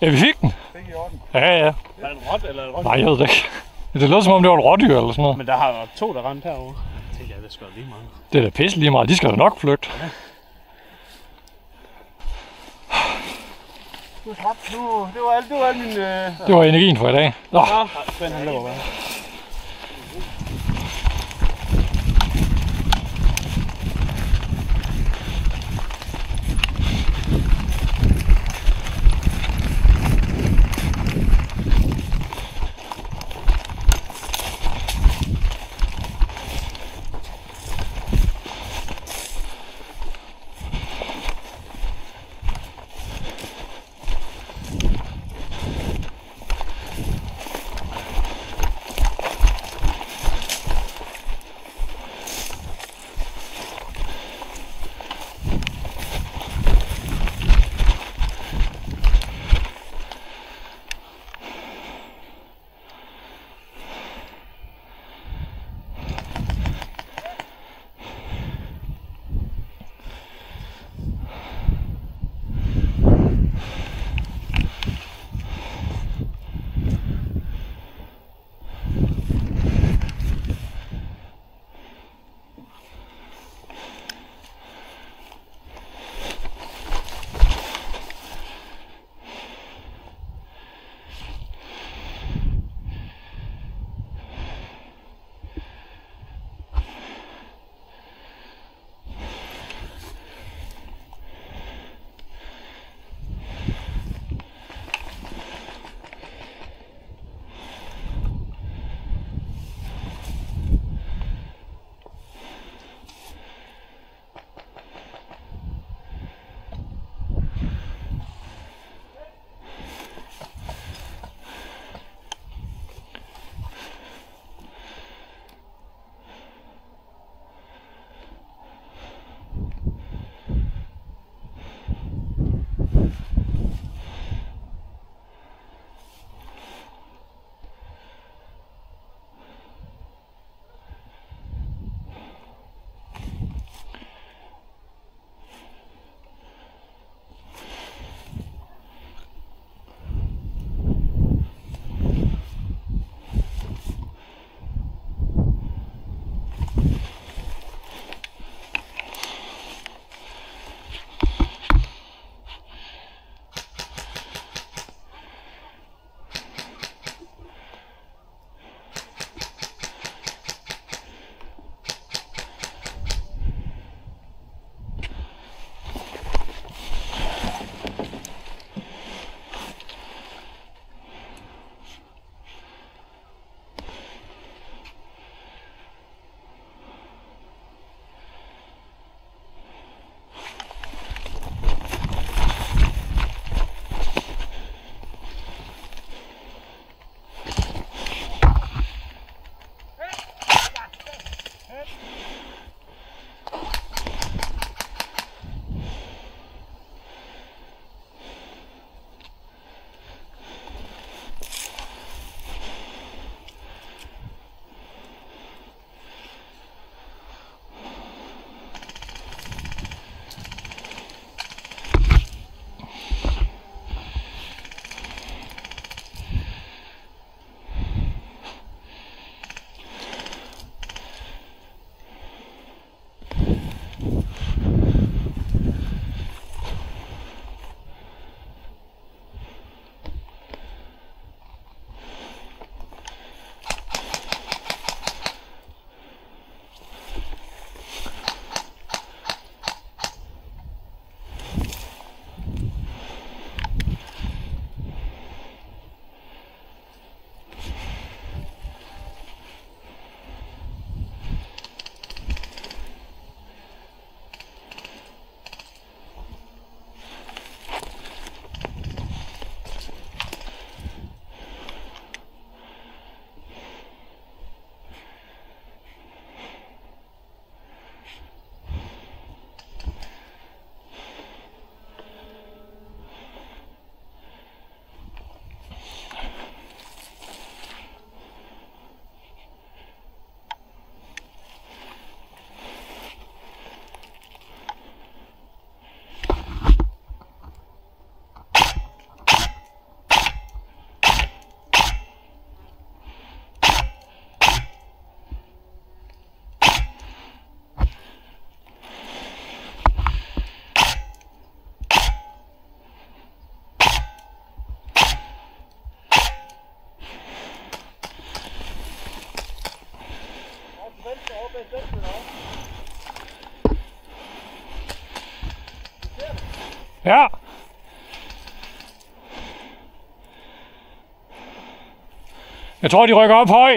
Ja, vi fik den. Fik I orden? Ja, ja. Er det en rot eller et rot? Nej, jeg ved det ikke. Det lød som om, det var et rådyr eller sådan noget. Men der har været 2, der rendte herovre. Jeg tænker, det skal lige meget. Det er da pisse lige meget. De skal da nok flygte. Ja. Det var alt min... Det var energien for i dag. Nå. Svend, han løber bare. Ja. Jeg tror, de rykker op høj.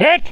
Hit!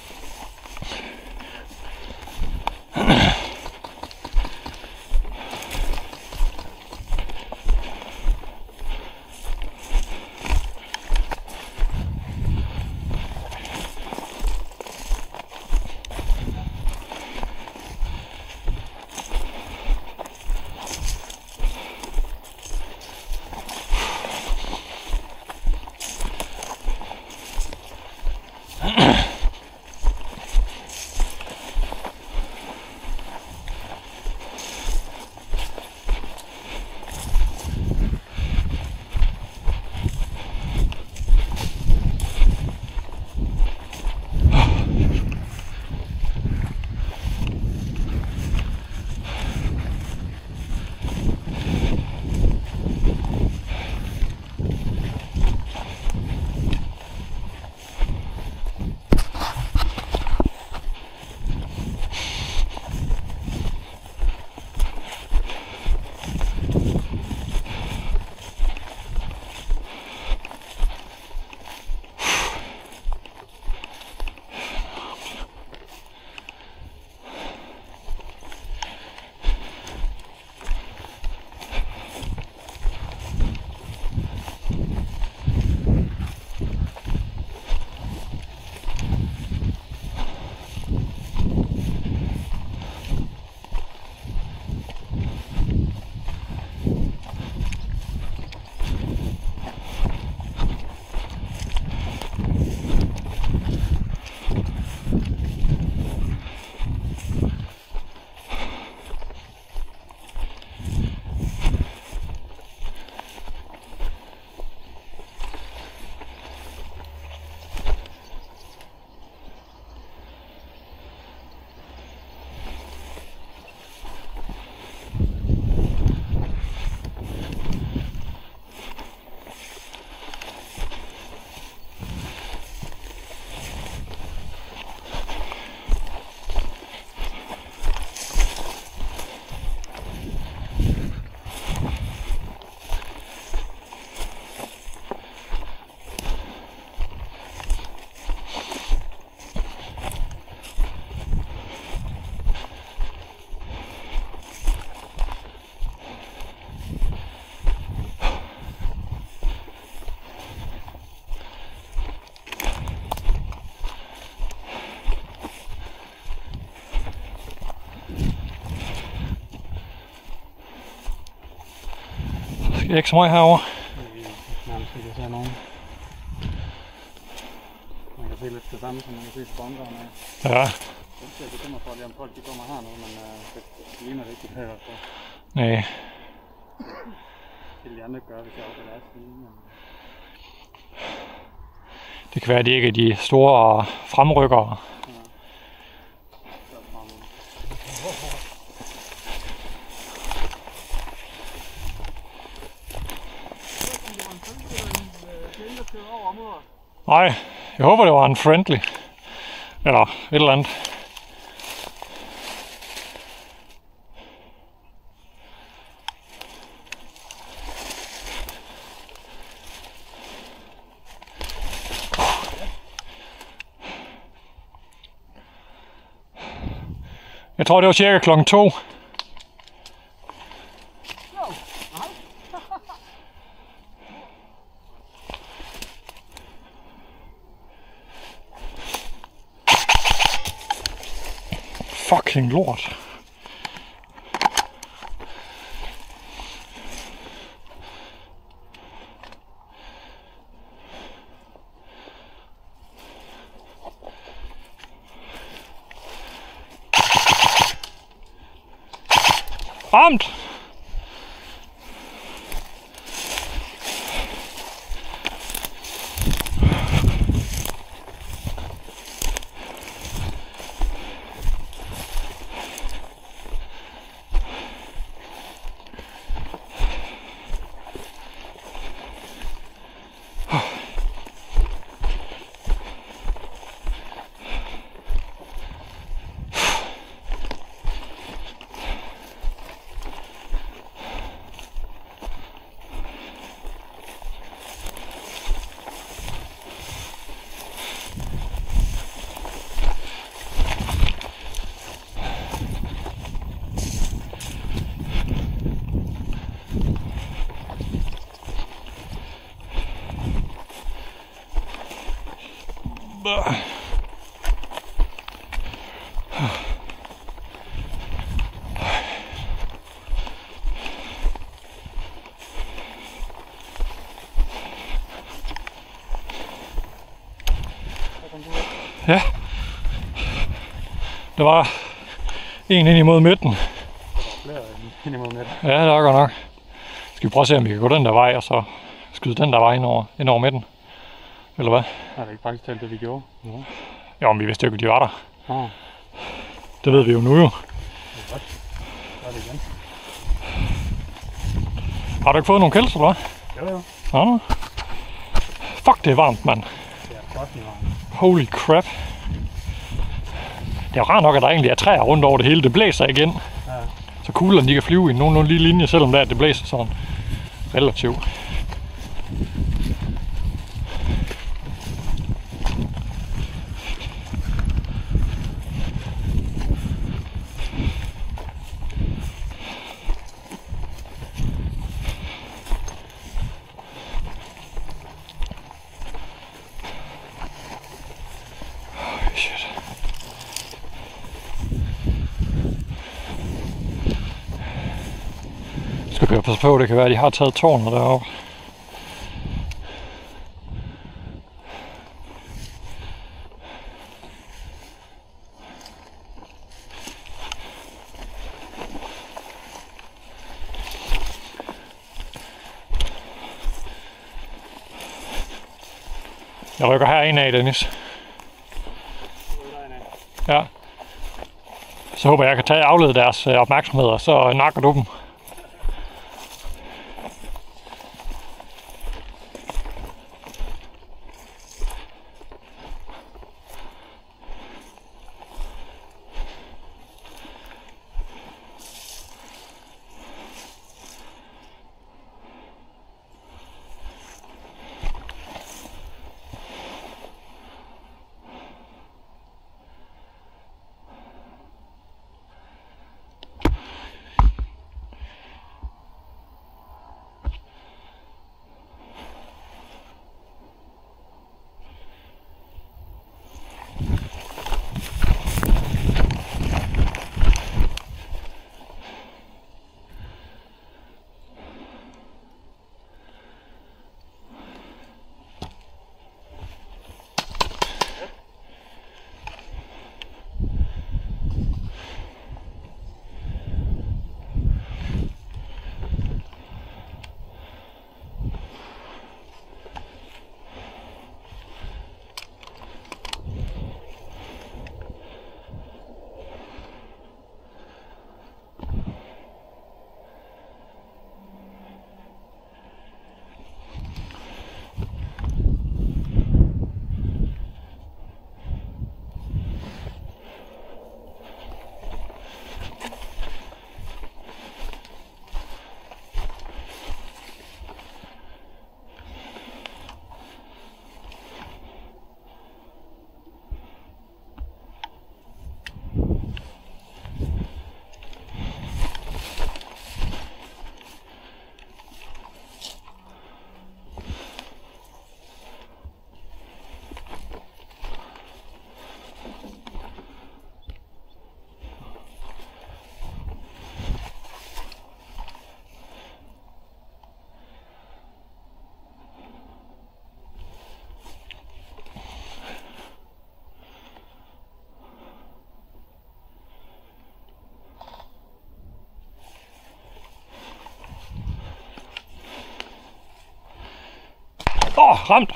Ikke så meget herovre. Nærmest ikke at se nogen. Man kan se lidt det samme, som man kan se på bunkeren af. Ja. Jeg er bekymret for, om folk de kommer hernede, men det ligner det ikke, de hører på. Nej. Det vil de andre gøre, hvis jeg også er men... Det kan være, at de ikke er de store fremrykkere. Nej, jeg håber, det var en friendly. Eller et eller andet. Jeg tror, det var cirka klokken 2. Fucking lort. Ramt! Ja. Der var en ind imod midten. Flere ind imod midten. Ja, det er godt nok. Skal vi prøve at se, om vi kan gå den der vej, og så skyde den der vej ind over midten? Eller hvad? Er det ikke faktisk talt det, vi gjorde? Ja. Jo, men vi vidste jo ikke, de var der. Ah. Det ved vi jo nu jo. Det er godt. Så er det igen. Har du ikke fået nogen kælds, eller hvad? Jo. Ja. Fuck, det er varmt, mand. Det er fucking varmt. Holy crap. Det er jo rart nok, at der egentlig er træer rundt over det hele. Det blæser igen. Ja. Så kuglerne de kan flyve i nogenlunde lige linje, selvom det blæser sådan relativt. Skal vi passe på, det kan være, at de har taget tårnet deroppe. Jeg rykker herind af, Dennis. Ja. Så håber jeg kan aflede deres opmærksomhed, og så nakker du dem. Ramt!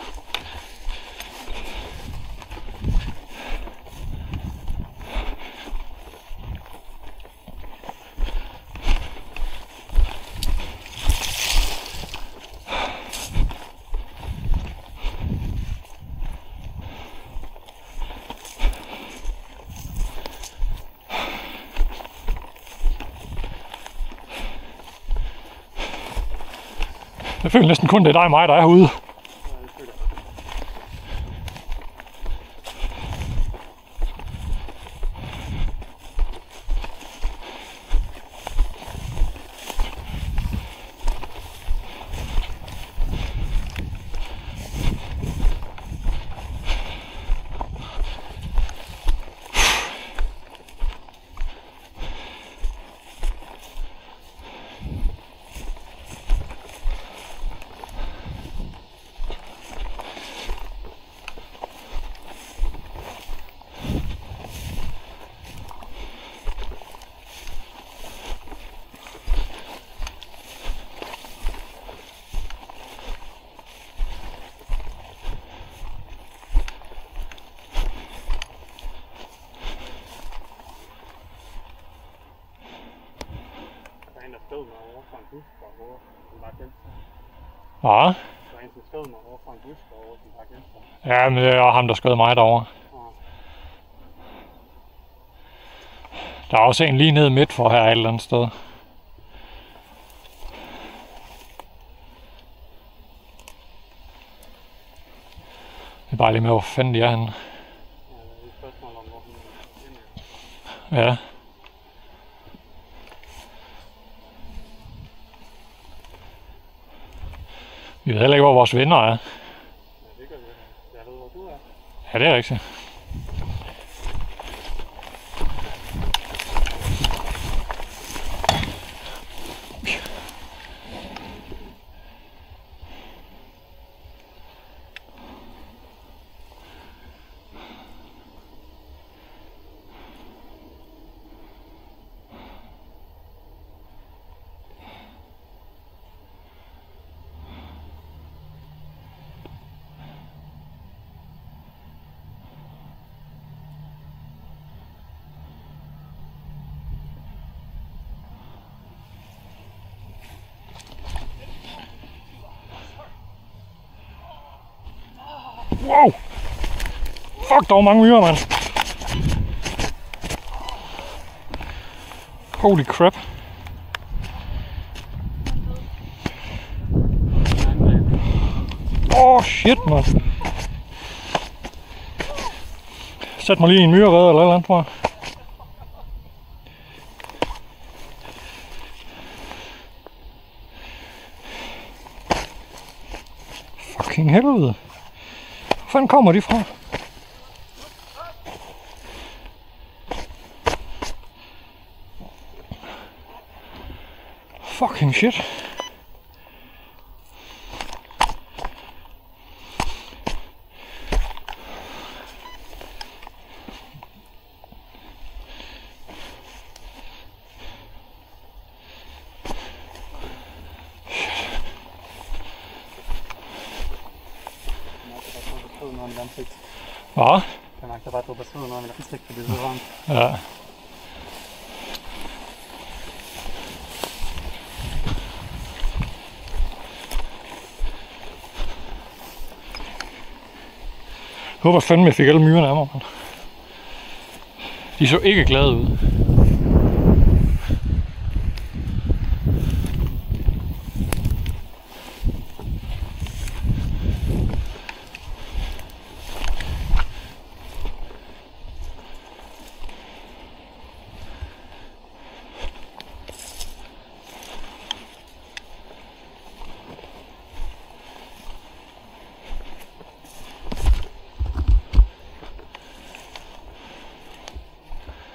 Jeg føler næsten kun, det er dig og mig, der er herude. en busk og hvor den bare gemte sig. Ja. Der var en, som skød mig over fra en busk og hvor den bare gemte sig. Ja, men det er ham, der skød mig derovre. Der er også en lige nede midt for her et eller andet sted. Det er bare lige med, hvor fanden de er henne. Ja, det er et spørgsmål om, hvor hun er. Ja. Vi ved heller ikke, hvor vores venner er. Ja, det gør vi. Jeg ved, hvor du er. Ja, det er rigtigt. Wow! Fuck, der var mange myrer, mand. Holy crap. Shit, mand. Sæt mig lige i en myreredder eller et eller andet, tror jeg. Fucking helvede. Hvor fanden kommer de fra? Fucking shit. Hvad? Jeg mærker bare, at du har besøget noget med ansigt, fordi det er så varmt. Ja. Jeg håber fandme, jeg fik alle myrerne af mig, man. De så ikke glade ud.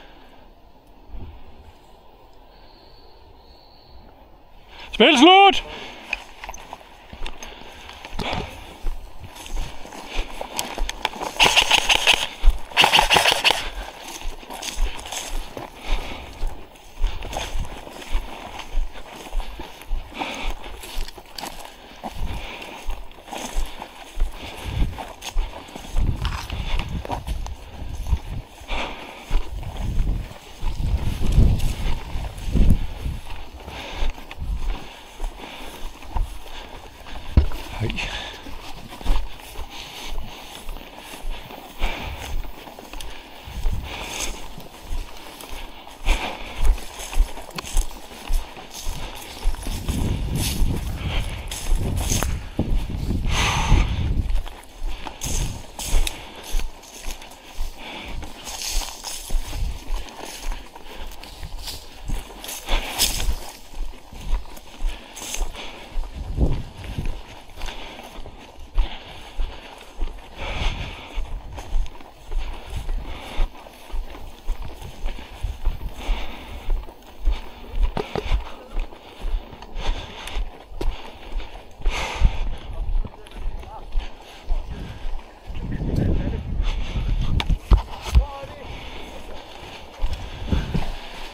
Spil slut!